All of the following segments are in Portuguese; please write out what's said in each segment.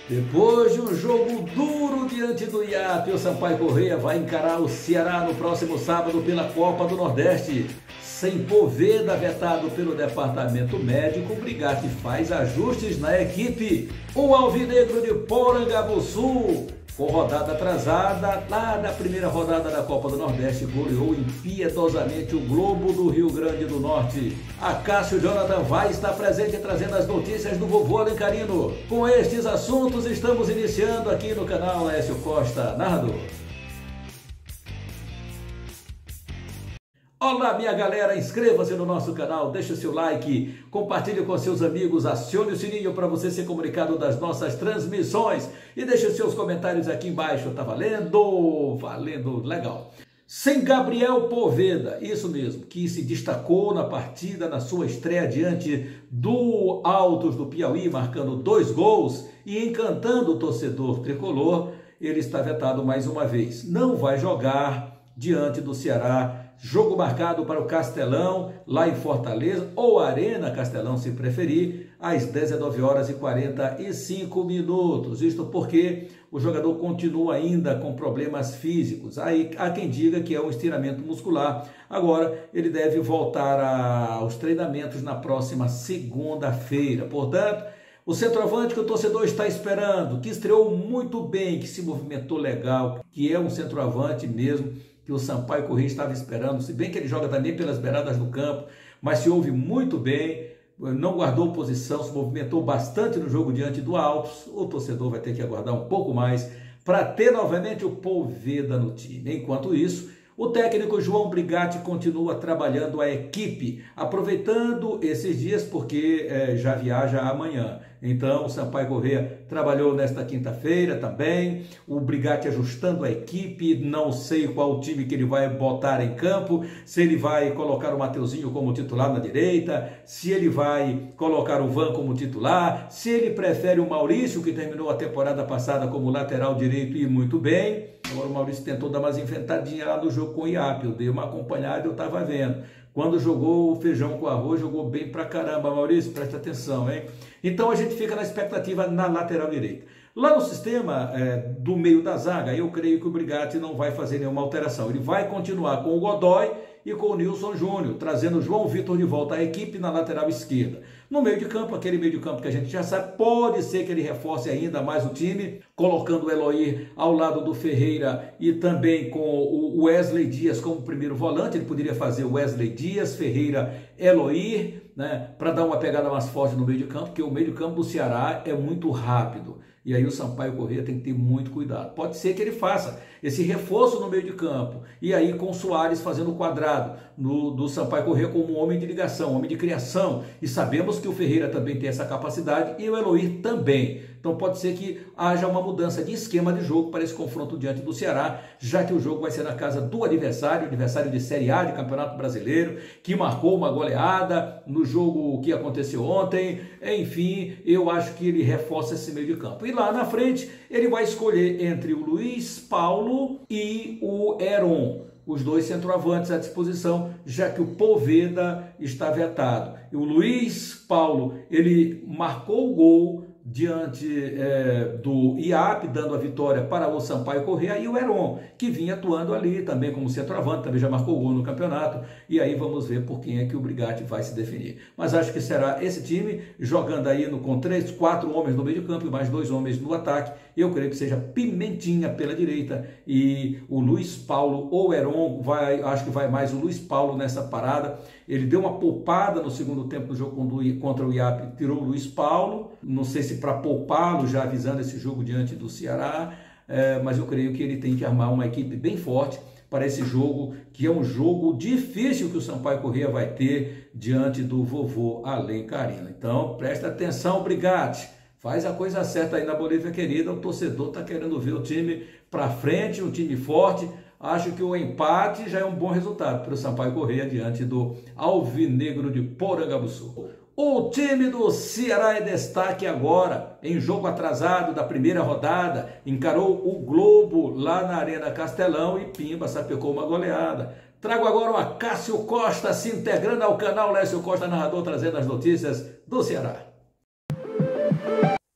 Depois de um jogo duro diante do IAP, o Sampaio Corrêa vai encarar o Ceará no próximo sábado pela Copa do Nordeste. Sem Poveda vetado pelo departamento médico, o Brigatti faz ajustes na equipe. O Alvinegro de Porangabuçu, com rodada atrasada, lá da primeira rodada da Copa do Nordeste, goleou impiedosamente o Globo do Rio Grande do Norte. Acácio Jonathan vai estar presente trazendo as notícias do vovô Alencarino. Com estes assuntos, estamos iniciando aqui no canal Laércio Costa, narrador. Olá, minha galera, inscreva-se no nosso canal, deixe o seu like, compartilhe com seus amigos, acione o sininho para você ser comunicado das nossas transmissões e deixe os seus comentários aqui embaixo, tá valendo? Valendo, legal. Sem Gabriel Poveda, isso mesmo, que se destacou na partida, na sua estreia diante do Altos do Piauí, marcando 2 gols e encantando o torcedor tricolor, ele está vetado mais uma vez. Não vai jogar diante do Ceará. Jogo marcado para o Castelão, lá em Fortaleza, ou Arena Castelão, se preferir, às 19h45. Isto porque o jogador continua ainda com problemas físicos. Aí há quem diga que é um estiramento muscular. Agora, ele deve voltar aos treinamentos na próxima segunda-feira. Portanto, o centroavante que o torcedor está esperando, que estreou muito bem, que se movimentou legal, que é um centroavante mesmo, que o Sampaio Corrêa estava esperando, se bem que ele joga também pelas beiradas do campo, mas se ouve muito bem, não guardou posição, se movimentou bastante no jogo diante do Altos. O torcedor vai ter que aguardar um pouco mais para ter novamente o Poveda no time. Enquanto isso, o técnico João Brigatti continua trabalhando a equipe, aproveitando esses dias porque já viaja amanhã. Então, o Sampaio Corrêa trabalhou nesta quinta-feira também, o Brigatti ajustando a equipe, não sei qual time que ele vai botar em campo, se ele vai colocar o Mateuzinho como titular na direita, se ele vai colocar o Van como titular, se ele prefere o Maurício, que terminou a temporada passada como lateral direito e muito bem. Agora o Maurício tentou dar umas inventadinhas lá no jogo com o IAP, eu dei uma acompanhada e eu estava vendo. Quando jogou o feijão com arroz, jogou bem pra caramba, Maurício, presta atenção, hein? Então a gente fica na expectativa na lateral direita. Lá no sistema do meio da zaga, eu creio que o Brigatti não vai fazer nenhuma alteração. Ele vai continuar com o Godoy e com o Nilson Júnior, trazendo o João Vitor de volta à equipe na lateral esquerda. No meio de campo, aquele meio de campo que a gente já sabe, pode ser que ele reforce ainda mais o time, colocando o Eloy ao lado do Ferreira e também com o Wesley Dias como primeiro volante. Ele poderia fazer o Wesley Dias, Ferreira, Eloy, né, para dar uma pegada mais forte no meio de campo, porque o meio de campo do Ceará é muito rápido. E aí o Sampaio Corrêa tem que ter muito cuidado. Pode ser que ele faça esse reforço no meio de campo. E aí com o Soares fazendo o quadrado do Sampaio Corrêa como um homem de ligação, homem de criação. E sabemos que o Ferreira também tem essa capacidade e o Eloy também. Então pode ser que haja uma mudança de esquema de jogo para esse confronto diante do Ceará, já que o jogo vai ser na casa do adversário de Série A de Campeonato Brasileiro, que marcou uma goleada no jogo que aconteceu ontem. Enfim, eu acho que ele reforça esse meio de campo. E lá na frente, ele vai escolher entre o Luiz Paulo e o Heron, os dois centroavantes à disposição, já que o Poveda está vetado. E o Luiz Paulo, ele marcou o gol diante do IAP, dando a vitória para o Sampaio Corrêa, e o Heron, que vinha atuando ali também como centroavante, também já marcou gol no campeonato, e aí vamos ver por quem é que o Brigatti vai se definir. Mas acho que será esse time, jogando aí com 3, 4 homens no meio de campo e mais 2 homens no ataque. Eu creio que seja Pimentinha pela direita e o Luiz Paulo ou Heron, acho que vai mais o Luiz Paulo nessa parada. Ele deu uma poupada no segundo tempo do jogo contra o IAP, tirou o Luiz Paulo, não sei se para poupá-lo, já avisando esse jogo diante do Ceará, mas eu creio que ele tem que armar uma equipe bem forte para esse jogo, que é um jogo difícil que o Sampaio Corrêa vai ter diante do vovô Alencarino. Então, presta atenção, Brigatti, faz a coisa certa aí na Bolívia querida, o torcedor está querendo ver o time para frente, um time forte. Acho que o empate já é um bom resultado para o Sampaio Corrêa diante do Alvinegro de Porangabuçu. O time do Ceará é destaque agora, em jogo atrasado da primeira rodada, encarou o Globo lá na Arena Castelão e pimba, sapecou uma goleada. Trago agora o Acácio Costa se integrando ao canal Laércio Costa Narrador, trazendo as notícias do Ceará.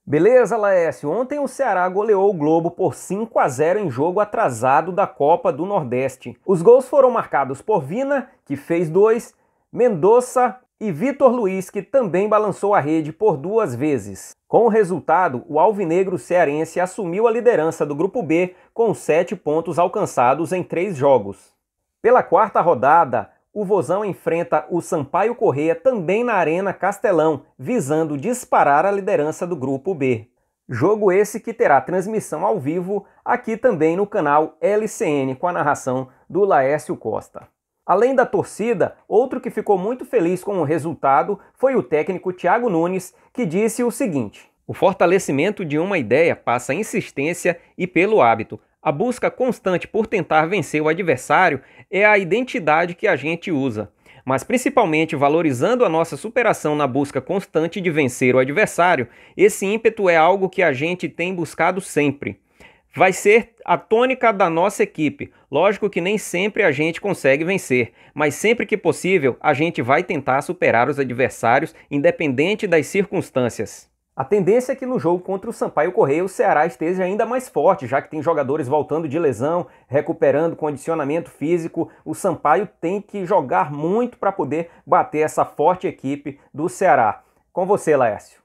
Beleza, Laércio? Ontem o Ceará goleou o Globo por 5-0 em jogo atrasado da Copa do Nordeste. Os gols foram marcados por Vina, que fez 2, Mendonça e Vitor Luiz, que também balançou a rede por 2 vezes. Com o resultado, o alvinegro cearense assumiu a liderança do Grupo B com 7 pontos alcançados em 3 jogos. Pela quarta rodada, o Vozão enfrenta o Sampaio Corrêa também na Arena Castelão, visando disparar a liderança do Grupo B. Jogo esse que terá transmissão ao vivo aqui também no canal LCN, com a narração do Laércio Costa. Além da torcida, outro que ficou muito feliz com o resultado foi o técnico Thiago Nunes, que disse o seguinte: "O fortalecimento de uma ideia passa insistência e pelo hábito. A busca constante por tentar vencer o adversário é a identidade que a gente usa, mas principalmente valorizando a nossa superação na busca constante de vencer o adversário, esse ímpeto é algo que a gente tem buscado sempre. Vai ser a tônica da nossa equipe. Lógico que nem sempre a gente consegue vencer, mas sempre que possível a gente vai tentar superar os adversários, independente das circunstâncias." A tendência é que no jogo contra o Sampaio Corrêa o Ceará esteja ainda mais forte, já que tem jogadores voltando de lesão, recuperando condicionamento físico. O Sampaio tem que jogar muito para poder bater essa forte equipe do Ceará. Com você, Laércio.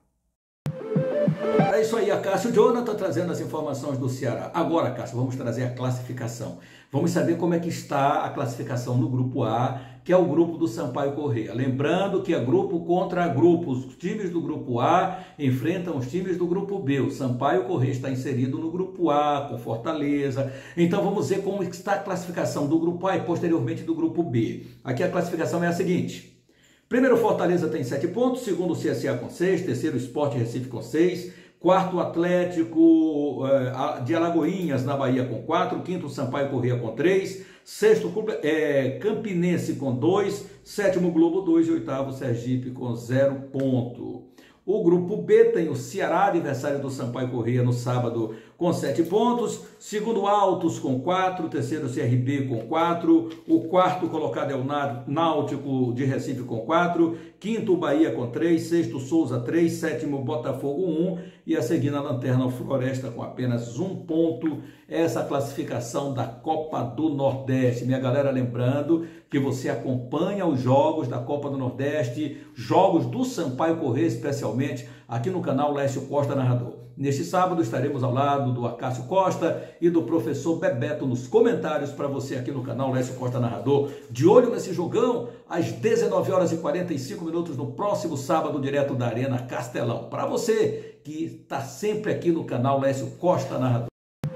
É isso aí, a Cássio Jonathan trazendo as informações do Ceará. Agora, Cássio, vamos trazer a classificação. Vamos saber como é que está a classificação do Grupo A, que é o grupo do Sampaio Corrêa. Lembrando que é grupo contra grupo. Os times do Grupo A enfrentam os times do Grupo B. O Sampaio Corrêa está inserido no Grupo A, com Fortaleza. Então vamos ver como está a classificação do Grupo A e posteriormente do Grupo B. Aqui a classificação é a seguinte. Primeiro, Fortaleza tem 7 pontos. Segundo, o CSA com 6. Terceiro, Sport Recife com 6. Quarto, Atlético de Alagoinhas, na Bahia, com 4. Quinto, Sampaio Corrêa com 3. Sexto, Campinense com 2. Sétimo, Globo 2. E oitavo, Sergipe com 0 ponto. O Grupo B tem o Ceará, adversário do Sampaio Corrêa, no sábado, com 7 pontos. Segundo, Altos com 4. Terceiro, CRB com 4. O quarto colocado é o Náutico de Recife com 4. Quinto, Bahia com 3. Sexto, Souza 3. Sétimo, Botafogo 1. E a seguir na lanterna, o Floresta com apenas 1 ponto. Essa classificação da Copa do Nordeste. Minha galera, lembrando que você acompanha os jogos da Copa do Nordeste, jogos do Sampaio Corrêa especialmente, aqui no canal Laércio Costa Narrador. Neste sábado estaremos ao lado do Acácio Costa e do professor Bebeto nos comentários para você aqui no canal Laércio Costa Narrador. De olho nesse jogão, às 19 horas e 45 minutos no próximo sábado, direto da Arena Castelão. Para você que está sempre aqui no canal Laércio Costa Narrador.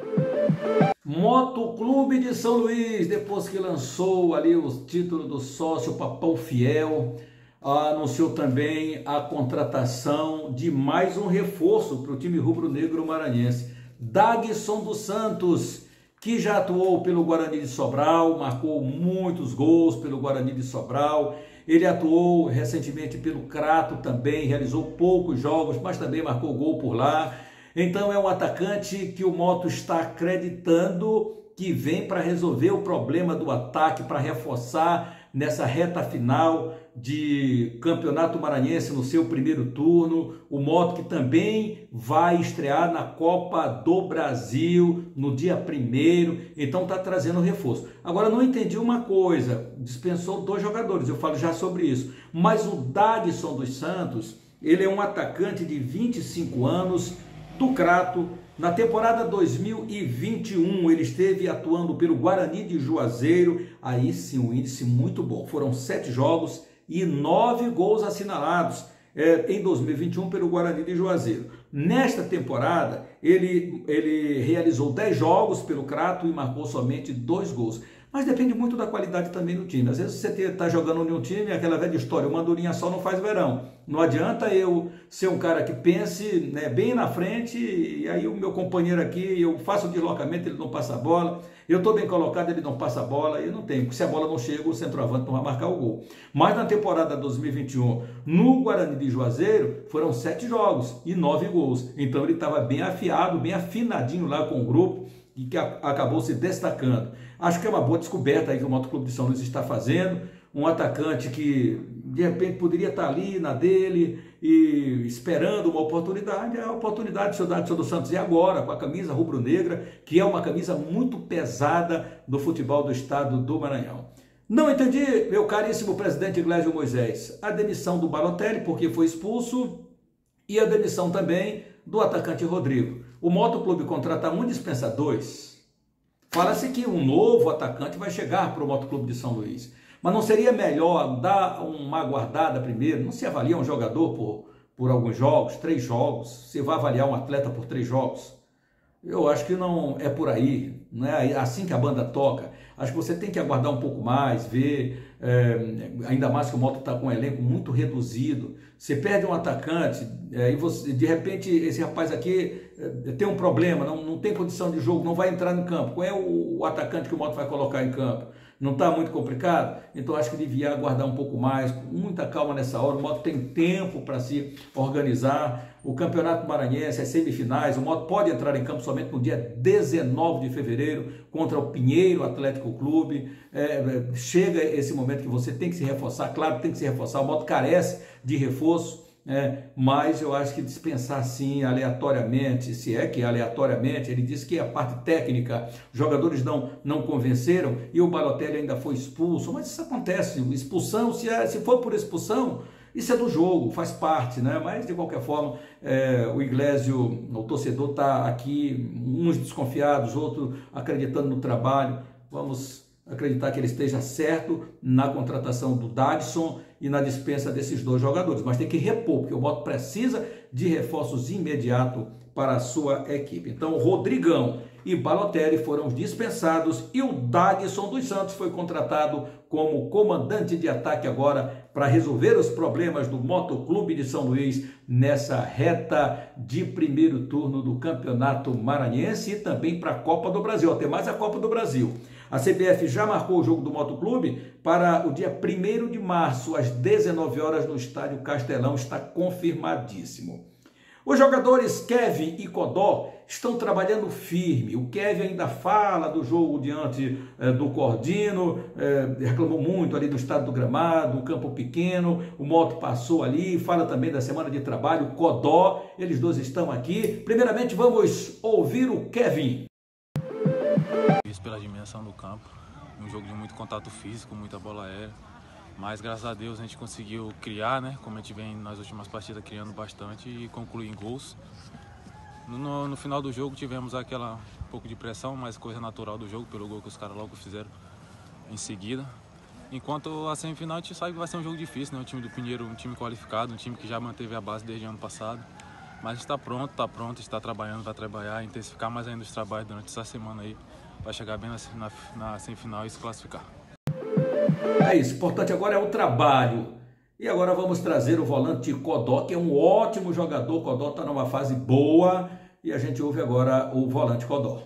Moto Clube de São Luís, depois que lançou ali o título do sócio Papão Fiel, anunciou também a contratação de mais um reforço para o time rubro-negro maranhense, Dagson dos Santos, que já atuou pelo Guarani de Sobral, marcou muitos gols pelo Guarani de Sobral. Ele atuou recentemente pelo Crato também, realizou poucos jogos, mas também marcou gol por lá. Então é um atacante que o Moto está acreditando que vem para resolver o problema do ataque, para reforçar nessa reta final de Campeonato Maranhense no seu primeiro turno. O Moto que também vai estrear na Copa do Brasil no dia 1º, então está trazendo reforço. Agora, não entendi uma coisa, dispensou 2 jogadores, eu falo já sobre isso, mas o Dagson dos Santos, ele é um atacante de 25 anos, do Crato. Na temporada 2021 ele esteve atuando pelo Guarani de Juazeiro, aí sim um índice muito bom, foram 7 jogos e 9 gols assinalados em 2021 pelo Guarani de Juazeiro. Nesta temporada ele realizou 10 jogos pelo Crato e marcou somente 2 gols. Mas depende muito da qualidade também do time. Às vezes você está jogando em um time, aquela velha história, uma andorinha só não faz verão. Não adianta eu ser um cara que pense, né, bem na frente, e aí o meu companheiro aqui, eu faço o deslocamento, ele não passa a bola, eu estou bem colocado, ele não passa a bola, eu não tenho, porque se a bola não chega, o centroavante não vai marcar o gol. Mas na temporada 2021, no Guarani de Juazeiro, foram 7 jogos e 9 gols. Então ele estava bem afiado, bem afinadinho lá com o grupo, e que acabou se destacando. Acho que é uma boa descoberta aí que o Moto Clube de São Luís está fazendo, um atacante que de repente poderia estar ali na dele e esperando uma oportunidade, a oportunidade de Davidson dos Santos é agora, com a camisa rubro-negra, que é uma camisa muito pesada do futebol do estado do Maranhão. Não entendi, meu caríssimo presidente Iglesias Moisés, a demissão do Balotelli, porque foi expulso, e a demissão também do atacante Rodrigo. O Motoclube contrata um e dispensa dois. Fala-se que um novo atacante vai chegar para o Motoclube de São Luís. Mas não seria melhor dar uma aguardada primeiro? Não se avalia um jogador por alguns jogos, 3 jogos? Você vai avaliar um atleta por 3 jogos? Eu acho que não é por aí, não é assim que a banda toca. Acho que você tem que aguardar um pouco mais, ver, ainda mais que o Moto está com um elenco muito reduzido. Você perde um atacante e você, de repente esse rapaz aqui tem um problema, não tem condição de jogo, não vai entrar no campo. Qual é o atacante que o Moto vai colocar em campo? Não está muito complicado? Então acho que devia aguardar um pouco mais, com muita calma nessa hora. O Moto tem tempo para se organizar. O Campeonato Maranhense, as semifinais, o Moto pode entrar em campo somente no dia 19 de fevereiro contra o Pinheiro Atlético Clube. Chega esse momento que você tem que se reforçar, claro que tem que se reforçar, o Moto carece de reforço. Mas eu acho que dispensar assim aleatoriamente, se é que aleatoriamente, ele disse que a parte técnica, os jogadores não convenceram e o Balotelli ainda foi expulso, mas isso acontece, expulsão, se for por expulsão, isso é do jogo, faz parte, né? Mas de qualquer forma, o Iglesias, o torcedor está aqui, uns desconfiados, outros acreditando no trabalho. Vamos acreditar que ele esteja certo na contratação do Davidson e na dispensa desses 2 jogadores, mas tem que repor, porque o Moto precisa de reforços imediatos para a sua equipe. Então, Rodrigão e Balotelli foram dispensados e o Davidson dos Santos foi contratado como comandante de ataque agora para resolver os problemas do Motoclube de São Luís nessa reta de primeiro turno do Campeonato Maranhense e também para a Copa do Brasil, até mais a Copa do Brasil. A CBF já marcou o jogo do Motoclube para o dia 1º de março, às 19 horas, no estádio Castelão, está confirmadíssimo. Os jogadores Kevin e Codó estão trabalhando firme. O Kevin ainda fala do jogo diante do Cordino, reclamou muito ali do estado do gramado, do campo pequeno, o Moto passou ali, fala também da semana de trabalho, Codó, eles 2 estão aqui. Primeiramente vamos ouvir o Kevin. Isso pela dimensão do campo, um jogo de muito contato físico, muita bola aérea, mas graças a Deus a gente conseguiu criar, né? Como a gente vem nas últimas partidas criando bastante e concluir em gols. No final do jogo tivemos aquela um pouco de pressão, mas coisa natural do jogo, pelo gol que os caras logo fizeram em seguida. Enquanto a semifinal a gente sabe que vai ser um jogo difícil, né? O time do Pinheiro, um time qualificado, um time que já manteve a base desde o ano passado. Mas a gente está pronto, está trabalhando, vai trabalhar, intensificar mais ainda os trabalhos durante essa semana aí, para chegar bem na semifinal e se classificar. É isso, o importante agora é o trabalho. E agora vamos trazer o volante Codó, que é um ótimo jogador. O Codó está numa fase boa e a gente ouve agora o volante Codó.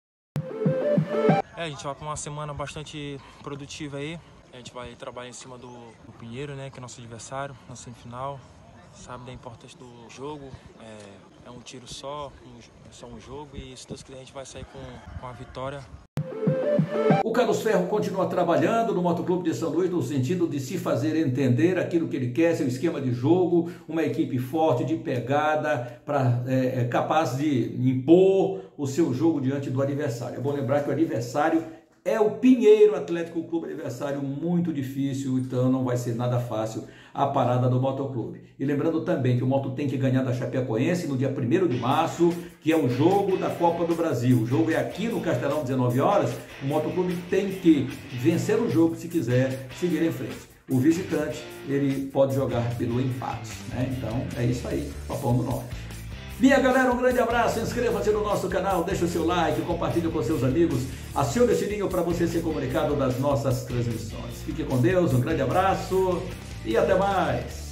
A gente vai para uma semana bastante produtiva aí. A gente vai trabalhar em cima do Pinheiro, né, que é nosso adversário na semifinal. Sabe da importância do jogo, é um tiro só, só um jogo, e se Deus quiser a gente vai sair com a vitória. O Carlos Ferro continua trabalhando no Motoclube de São Luís no sentido de se fazer entender aquilo que ele quer, seu esquema de jogo, uma equipe forte, de pegada, capaz de impor o seu jogo diante do adversário. É bom lembrar que o adversário é o Pinheiro Atlético Clube, adversário muito difícil, então não vai ser nada fácil a parada do Motoclube. E lembrando também que o Moto tem que ganhar da Chapecoense no dia 1º de março, que é o jogo da Copa do Brasil. O jogo é aqui no Castelão, 19 horas. O Motoclube tem que vencer o jogo se quiser seguir em frente. O visitante, ele pode jogar pelo empate, né? Então é isso aí, Papão do Norte. Minha galera, um grande abraço, inscreva-se no nosso canal, deixa o seu like, compartilhe com seus amigos, acione o sininho para você ser comunicado das nossas transmissões. Fique com Deus, um grande abraço e até mais!